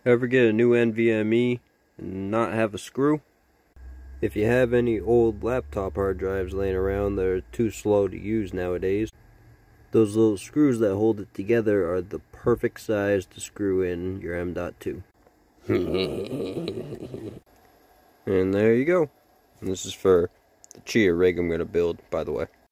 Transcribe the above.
Ever get a new NVMe and not have a screw? If you have any old laptop hard drives laying around that are too slow to use nowadays, those little screws that hold it together are the perfect size to screw in your M.2. And there you go. And this is for the Chia rig I'm going to build, by the way.